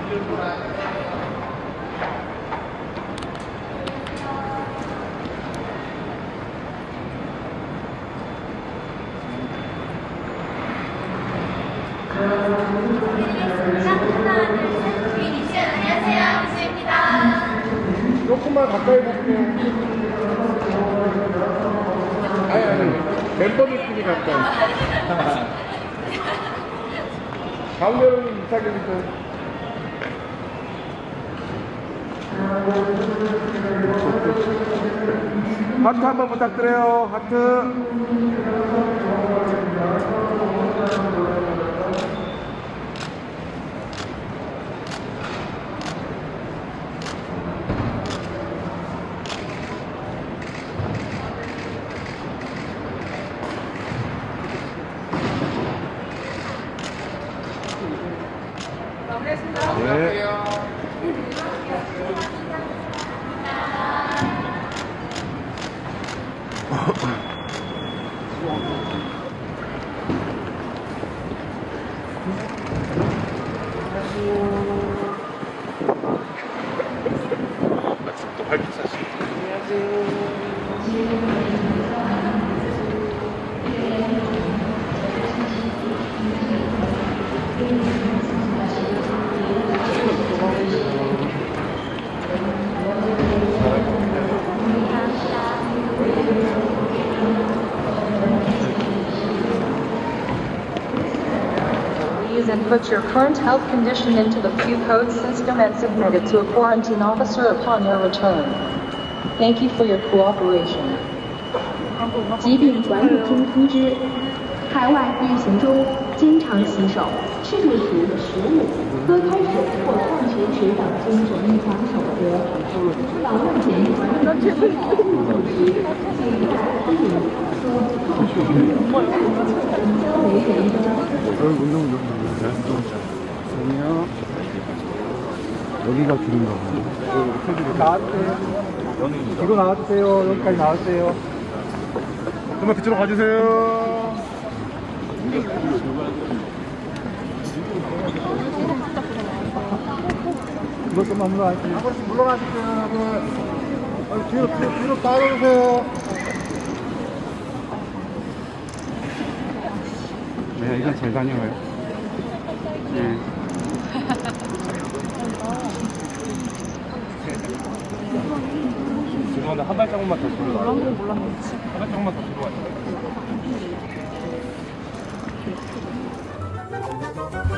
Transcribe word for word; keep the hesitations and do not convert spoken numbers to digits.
조금만 가까이 볼게요. 아니 아니 멤버 느낌이 가까이. 가운데로는 이차게 주세요. 하트 한번 부탁드려요. 하트. 네. 또 발빛 사실. 안녕하세요. And put your current health condition into the Q code system and submit it to a quarantine officer upon your return. Thank you for your cooperation. 疾病管理厅通知：海外旅行中经常洗手，吃入时的食物、喝开水或矿泉水等遵守预防守则。访问检疫管理局入口时，请勿喝饮说矿泉水、交维检疫中。 안녕. 여기가 길인가 보네. 나와주세요. 뒤로 나와주세요. 여기까지 나와주세요. 좀만 뒤쪽으로 가주세요. 이것 좀만 물러나시죠. 한 번씩 물러나시죠, 여러분. 뒤로, 뒤로, 뒤로 따라오세요. 네, 이건 잘 다녀요. 네. 죄송한데 한 발자국만 더 뒤로 나와요. 한 발자국만 더 뒤로 와요.